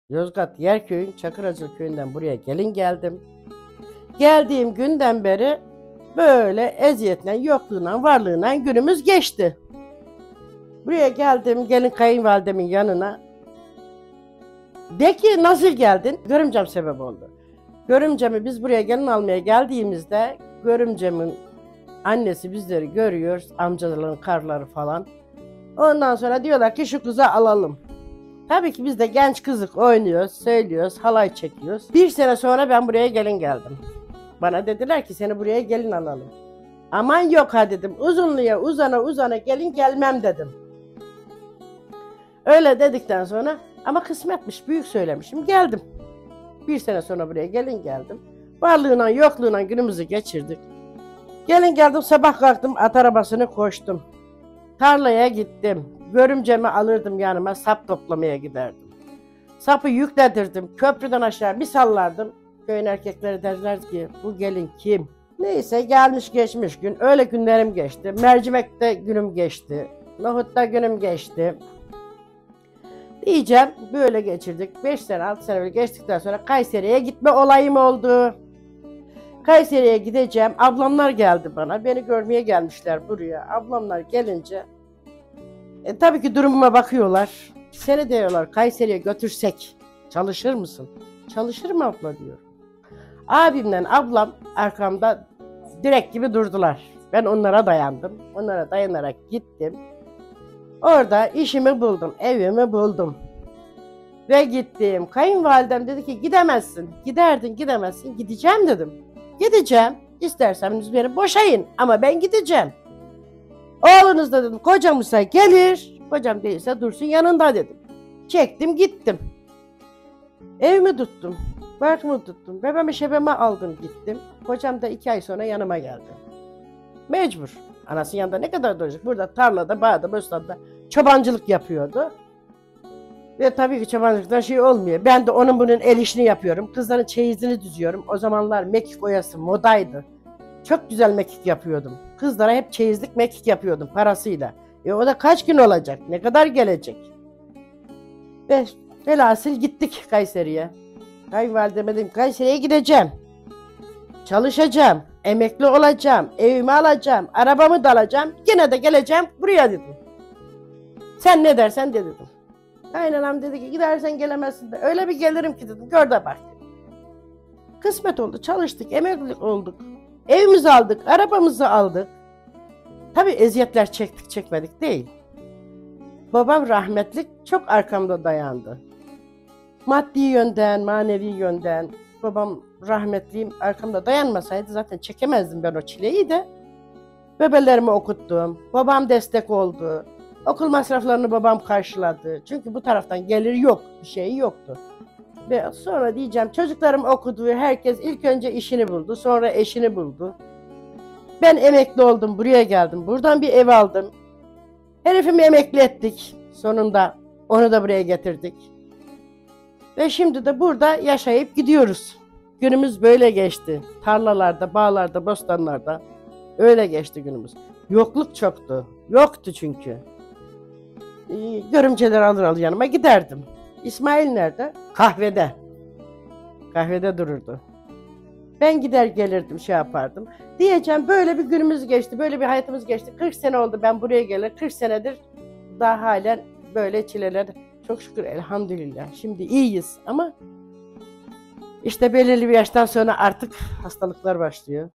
Yozgat Yerköy'ün Çakıracılı köyünden buraya gelin geldim. Geldiğim günden beri böyle eziyetle, yokluğuna, varlığına günümüz geçti. Buraya geldim, gelin kayınvalidemin yanına. De ki nasıl geldin? Görümcem sebep oldu. Görümcemi biz buraya gelin almaya geldiğimizde görümcemin annesi bizleri görüyor, amcaların karları falan. Ondan sonra diyorlar ki şu kızı alalım. Tabii ki biz de genç kızık oynuyoruz, söylüyoruz, halay çekiyoruz. Bir sene sonra ben buraya gelin geldim. Bana dediler ki seni buraya gelin alalım. Aman yok ha dedim, uzunluya uzana gelin gelmem dedim. Öyle dedikten sonra ama kısmetmiş, büyük söylemişim, geldim. Bir sene sonra buraya gelin geldim. Varlığına yokluğuna günümüzü geçirdik. Gelin geldim, sabah kalktım, at arabasını koştum. Tarlaya gittim. Görümcemi alırdım yanıma, sap toplamaya giderdim. Sapı yükledirdim, köprüden aşağı bir sallardım. Köyün erkekleri derler ki bu gelin kim? Neyse gelmiş geçmiş gün, öyle günlerim geçti. Mercimekte günüm geçti, nohutta günüm geçti. Diyeceğim böyle geçirdik. 5 sene 6 sene böyle geçtikten sonra Kayseri'ye gitme olayım oldu. Kayseri'ye gideceğim. Ablamlar geldi bana. Beni görmeye gelmişler buraya. Ablamlar gelince tabii ki durumuma bakıyorlar. Seni diyorlar Kayseri'ye götürsek çalışır mısın? Çalışırım abla diyor. Abimle ablam arkamda direk gibi durdular. Ben onlara dayandım. Onlara dayanarak gittim. Orada işimi buldum, evimi buldum. Ve gittim. Kayınvalidem dedi ki gidemezsin. Giderdin gidemezsin. Gideceğim dedim. Gideceğim. İsterseniz beni boşayın ama ben gideceğim. Oğlunuz da dedim kocamsa gelir. Kocam değilse dursun yanında dedim. Çektim gittim. Evimi tuttum. Barkımı tuttum. Bebeğimi şebeme aldım gittim. Kocam da 2 ay sonra yanıma geldi. Mecbur. Anasının yanında ne kadar duracak? Burada tarlada, bağda, bostanda çobancılık yapıyordu. Ve tabii ki çobancılıktan şey olmuyor. Ben de onun bunun el işini yapıyorum. Kızların çeyizini düzüyorum. O zamanlar mekik oyası modaydı. Çok güzel mekik yapıyordum. Kızlara hep çeyizlik mekik yapıyordum parasıyla. O da kaç gün olacak? Ne kadar gelecek? Ve velhasıl gittik Kayseri'ye. Kayınvalideme dedim Kayseri'ye gideceğim. Çalışacağım. Emekli olacağım. Evimi alacağım. Arabamı da alacağım. Yine de geleceğim buraya dedim. Sen ne dersen de dedim. Kaynanam dedi ki gidersen gelemezsin de. Öyle bir gelirim ki dedim. Gör de bak. Kısmet oldu. Çalıştık. Emekli olduk. Evimizi aldık. Arabamızı aldık. Tabii eziyetler çektik çekmedik değil. Babam rahmetlik çok arkamda dayandı. Maddi yönden, manevi yönden. Babam rahmetliyim arkamda dayanmasaydı zaten çekemezdim ben o çileyi de. Bebelerimi okuttum. Babam destek oldu. Okul masraflarını babam karşıladı. Çünkü bu taraftan gelir yok, bir şey yoktu. Ve sonra diyeceğim çocuklarım okudu. Herkes ilk önce işini buldu, sonra eşini buldu. Ben emekli oldum, buraya geldim. Buradan bir ev aldım. Herifimi emekli ettik. Sonunda onu da buraya getirdik. Ve şimdi de burada yaşayıp gidiyoruz. Günümüz böyle geçti. Tarlalarda, bağlarda, bostanlarda öyle geçti günümüz. Yokluk çoktu. Yoktu çünkü. Görümceler alır yanıma giderdim. İsmail nerede? Kahvede. Kahvede dururdu. Ben gider gelirdim şey yapardım. Diyeceğim böyle bir günümüz geçti. Böyle bir hayatımız geçti. 40 sene oldu ben buraya gelir. 40 senedir daha halen böyle çileler. Çok şükür elhamdülillah. Şimdi iyiyiz ama işte belirli bir yaştan sonra artık hastalıklar başlıyor.